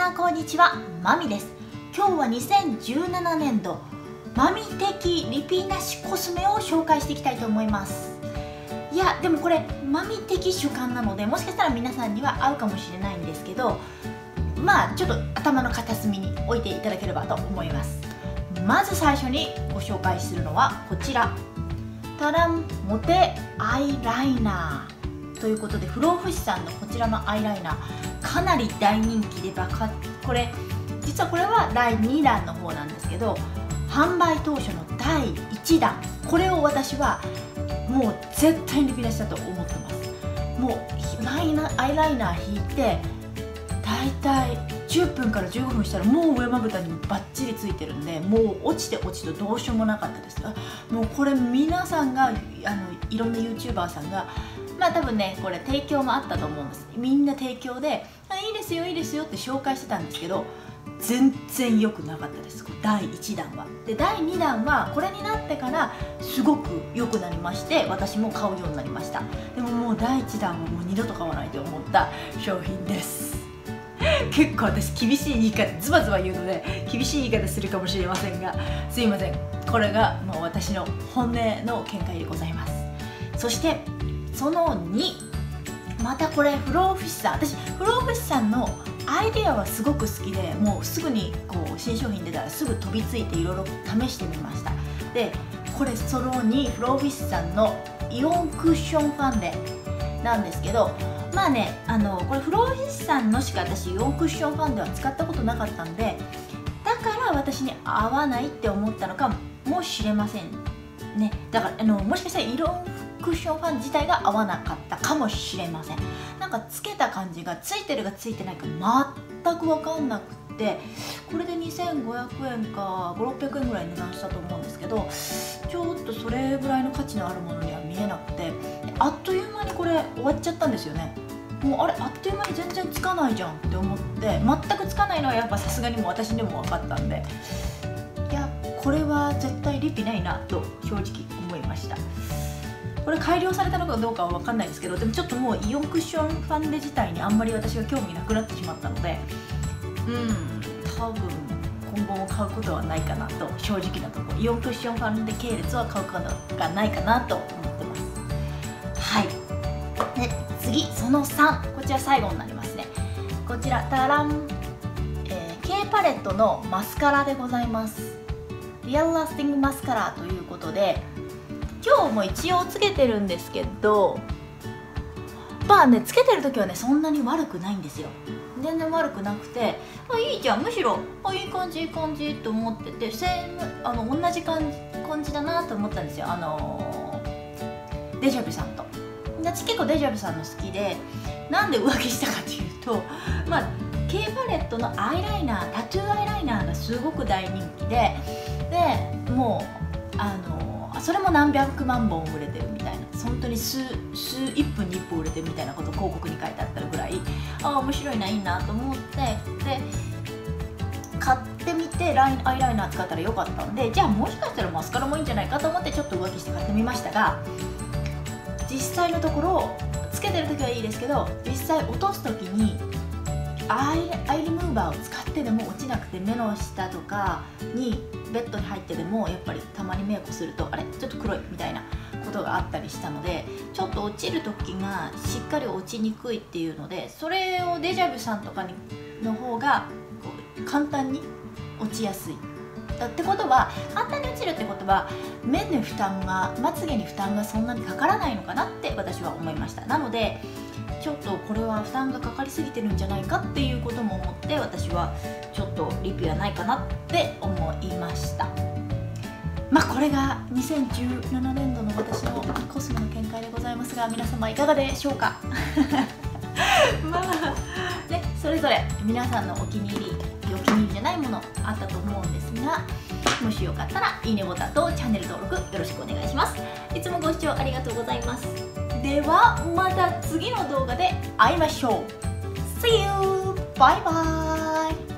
さんこんにちは、マミです。今日は2017年度マミ的リピなしコスメを紹介していきたいと思います。いやでもこれマミ的主観なので、もしかしたら皆さんには合うかもしれないんですけど、まあちょっと頭の片隅に置いていただければと思います。まず最初にご紹介するのはこちら、タランモテアイライナーということで、不老不死さんのこちらのアイライナーかなり大人気でこれ実はこれは第2弾の方なんですけど、販売当初の第1弾、これを私はもう絶対にリピ出しだと思ってます。もうアイライナー引いてだいたい10分から15分したらもう上まぶたにバッチリついてるんで、もう落ちてどうしようもなかったです。もうこれ皆さんがいろんな YouTuber さんがまあ多分ね、これ提供もあったと思うんです。みんな提供でいいですよいいですよって紹介してたんですけど、全然良くなかったです、第1弾は。で第2弾はこれになってからすごく良くなりまして、私も買うようになりました。でももう第1弾はもう二度と買わないと思った商品です。結構私厳しい言い方、ズバズバ言うので厳しい言い方するかもしれませんが、すいません。これがもう私の本音の見解でございます。そしてその2、またこれ不老不死さん、私不老不死さんのアイデアはすごく好きで、もうすぐにこう新商品出たらすぐ飛びついていろいろ試してみました。でこれその2、不老不死さんのイオンクッションファンデなんですけど、まあね、これ不老不死さんのしか私イオンクッションファンデは使ったことなかったんで、だから私に合わないって思ったのかもしれませんね。だからもしかしたらイオンクッションファン自体が合わなかったかもしれません。なんかつけた感じがついてるかついてないか全く分かんなくって、これで2500円か500-600円ぐらい値段したと思うんですけど、ちょっとそれぐらいの価値のあるものには見えなくて、あっという間にこれ終わっちゃったんですよね。もうあっという間に全然つかないじゃんって思って、全くつかないのはやっぱさすがにもう私でも分かったんで、いやこれは絶対リピないなと正直思いました。これ改良されたのかどうかは分かんないですけど、でもちょっともうイオンクッションファンデ自体にあんまり私が興味なくなってしまったので、多分今後も買うことはないかなと、正直なところイオンクッションファンデ系列は買うことがないかなと思ってます。はい。で次、その3、こちら最後になりますね。こちらタラン、K パレットのマスカラでございます。リアルラスティングマスカラということで、今日も一応つけてるんですけど、まあね、つけてる時はねそんなに悪くないんですよ。全然悪くなくて、いいじゃん、むしろいい感じいい感じと思ってて、同じ感じだなと思ったんですよ、デジャビさんと。私結構デジャビさんの好きで、なんで浮気したかっていうと、まあ K パレットのアイライナー、タトゥーアイライナーがすごく大人気で、もうそれも何百万本売れてるみたいな、本当に1分に1本売れてるみたいなこと広告に書いてあったぐらい、面白いな、いいなと思って、で買ってみてアイライナー使ったらよかったんで、じゃあもしかしたらマスカラもいいんじゃないかと思ってちょっと浮気して買ってみましたが、実際のところつけてる時はいいですけど、実際落とす時にアイリムーバーを使ってでも落ちなくて、目の下とかにベッドに入ってでもやっぱりたまに目をこすると、あれちょっと黒いみたいなことがあったりしたので、ちょっと落ちる時がしっかり落ちにくいっていうので、それをデジャブさんとかの方がこう簡単に落ちやすいってことは、簡単に落ちるってことは目に負担が、まつげに負担がそんなにかからないのかなって私は思いました。なのでちょっとこれは負担がかかりすぎてるんじゃないかっていうことも思って、私はちょっとリピはないかなって思いました。まあこれが2017年度の私のコスメの見解でございますが、皆様いかがでしょうか。まあね、それぞれ皆さんのお気に入りじゃないものあったと思うんですが、もしよかったらいいねボタンとチャンネル登録よろしくお願いします。いつもご視聴ありがとうございます。ではまた次の動画で会いましょう。See you! バイバイ。